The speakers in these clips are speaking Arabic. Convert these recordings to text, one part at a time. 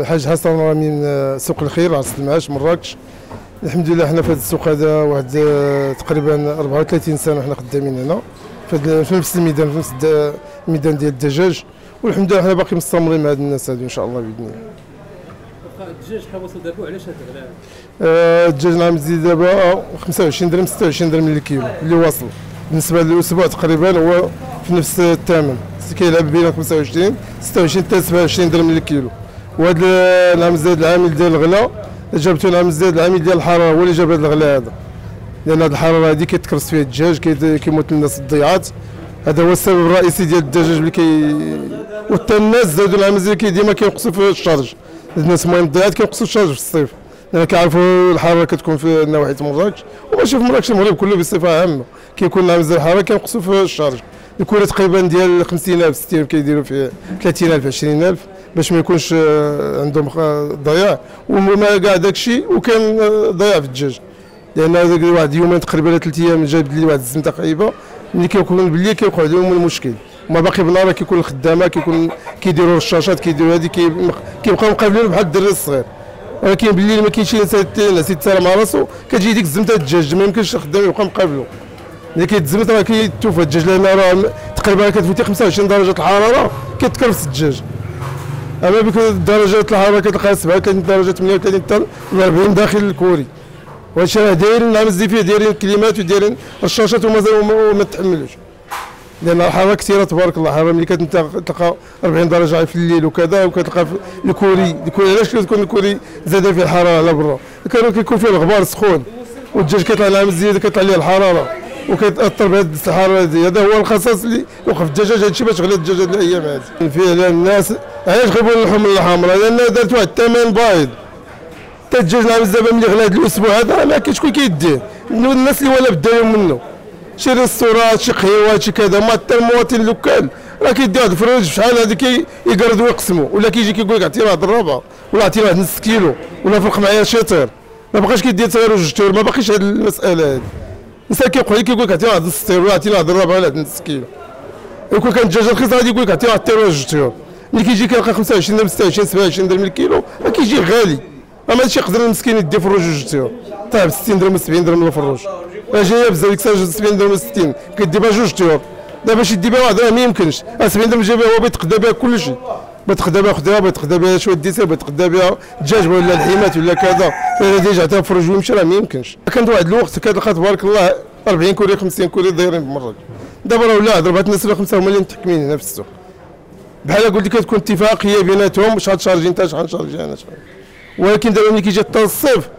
الحاج حسن راه من سوق الخير عرس المعاش مراكش. الحمد لله حنا في هذا السوق هذا واحد تقريبا 34 سنه حنا خدامين هنا في نفس الميدان، في نفس الميدان ديال الدجاج، والحمد لله حنا باقي مستمرين مع هاد الناس هادو ان شاء الله باذن الله. الدجاج شحال وصل دابا وعلاش هاد الغلاء؟ الدجاج نعم زيد دابا 25 درهم 26 درهم للكيلو اللي واصل. بالنسبه للاسبوع تقريبا هو في نفس الثمن، كيلعب بين 25 26 حتى 27 درهم للكيلو. وهذا العام زاد العامل ديال الغلاء جابته العام زاد العامل ديال الحراره هو اللي جاب هذا الغلاء هذا، لان هذه الحراره هذه كيتكرس فيها الدجاج كيموت الناس الضيعات. هذا هو السبب الرئيسي ديال الدجاج اللي وحتى الناس زادوا العام زاد ديما كينقصوا في الشارج. الناس المهم الضيعات كينقصوا الشارج في الصيف، لان كيعرفوا الحراره كتكون في نواحي مراكش وماشي في مراكش، المغرب كله بصفه عامه كيكون العام زاد الحراره كينقصوا في الشارج. الكره تقريبا ديال 50,000 60,000 كيديروا فيه 30,000 20,000 باش ما يكونش عندهم ضياع، وما كاع داك الشيء وكان ضياع في الدجاج، لان هذاك واحد يومين تقريبا ولا 3 ايام جاب لي واحد الزنته خايبه ملي كيكون بالليل كيوقع لهم المشكل. وما باقي بالنهار كيكون الخدامه كيديروا الرشاشات كيديروا هذه كيبقاو مقابلين بحال الدري الصغير، ولكن بالليل ما كاينش لا سيت مع راسو كتجي ديك الزمته الدجاج ما يمكنش الخدام يبقى مقابلو. ملي كيتزمت راه كيتوفى الدجاج، لان راه تقريبا كتفوتي 25 درجه الحراره كيتكرفس الدجاج. اما بك درجات الحراره كتلقاها 37 درجه 38 حتى 40 داخل الكوري. وهذا الشيء راه دايرين نعم فيه دايرين كليمات ودايرين رشاشات ومازال ما تحملوش، لان الحراره كثيره تبارك الله. الحراره ملي كتلقى 40 درجه في الليل وكذا، وكتلقى الكوري علاش كتكون الكوري زاد فيه الحراره على برا؟ كيكون فيه الغبار سخون والدجاج كيطلع نعم زياده كيطلع ليه الحراره وكيتاثر بهذه الحراره هذه. هذا هو الخصاص اللي وقف الدجاج، هذا الشيء باش غلى الدجاج هذه الايام هذه. فعلا الناس علاش غيبوا اللحوم الحمراء؟ لان دارت واحد الثمن بايظ. حتى الدجاج نعم دابا ملي غلا هذا الاسبوع هذا ما كاين شكون كيديه، الناس اللي ولا بدا يوم منه شي ريستورات شي قهيوات شي كذا، ما حتى المواطن اللوكال راه كيدي واحد الفروج شحال هذه كيقردوا ويقسموا، ولا كيجي كيقول لك عطيني واحد الربع ولا عطيني واحد نص كيلو ولا فرق معايا شيطير، ما بقاش كيدي تير وجوج تير، ما باقيش هذه المساله هذه. الانسان كيبقى كيقول لك عطيني واحد نص تير ولا عطيني واحد الربع ولا نص كيلو. يكون كان الدجاج رخيص غادي يقول لك عطيني واحد تير ولا جوج تير، ملي كيجي كيلقى 25 درهم 26 27 درهم الكيلو راه كيجي غالي. اما هادشي يقدر المسكين يدي فروج جوج تيور طيب 60 درهم 70 درهم الفروج، راه جايه بزاف ديك الساعه 70 درهم 60 كدي بها جوج تيور. دابا باش يدي بها واحد راه ما يمكنش، 70 درهم جايبها هو بيتقدا بها كلشي، بيتقدا بها خضره بيتقدا بها شويه ديسير بيتقدا بها الدجاج ولا الحيمات ولا كذا، غادي يجي عطيها فروج ويمشي راه ما يمكنش. كانت واحد الوقت كتلقى تبارك الله 40 كوري 50 كوري دايرين بمراكش، دابا راه ولا 4 الناس ولا 5 هما اللي متحكمين هنا في السوق. بحال قلت لك كتكون اتفاقيه بيناتهم شحال تشارجي انت شحال نشارجي انا شحال، ولكن دابا ملي كيجي حتى الصيف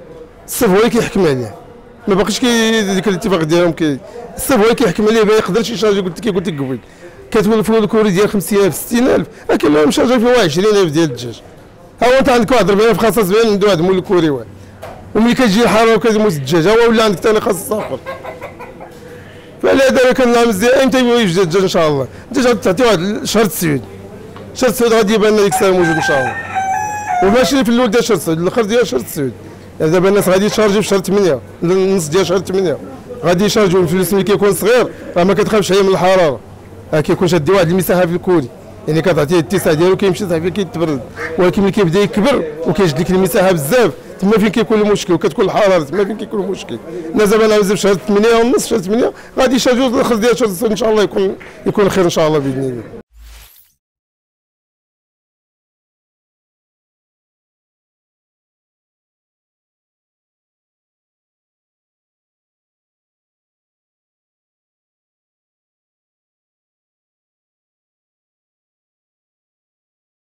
هو اللي كيحكم عليه، ما باقيش ديك الاتفاق ديالهم الصيف هو اللي كيحكم عليه، ما يقدرش يشارجي. قلت لك قبل كتولفوا الكوري ديال 50,000 60,000 ولكن ما مشارجين فيه 20,000 ديال الدجاج. ها هو انت عندك واحد 40,000 خاص بين عنده واحد مول الكوري واحد، وملي كتجي الحراره وكتموت الدجاج هو ولا عندك ثاني خاص اخر. فعلى هذا كنلعب مزيان امتى يوجد الدجاج ان شاء الله. الدجاج تعطي واحد شهر السعود، شهر السعود غادي يبان لنا ديك الساعه موجود ان شاء الله، وماشي في الاول ديال شهر السعود الاخر ديال شهر السعود. دابا الناس غادي يشارجي في شهر 8 النص ديال شهر 8 غادي يشارجوا الفلوس. ملي كيكون صغير راه ما كتخافش عليه من الحراره، كيكون شادي واحد المساحه في الكوري، يعني كتعطيه الاتساع ديالو كيمشي صافي كيتبرد. ولكن ملي كيبدا يكبر وكيجد لك المساحه بزاف تما فين كيكون المشكل وكتكون الحراره تما فين كيكون المشكل. الناس دابا انا في شهر 8 ونص شهر 8 غادي يشارجوا الاخر ديال شهر السعود ان شاء الله يكون الخير ان شاء الله باذن الله.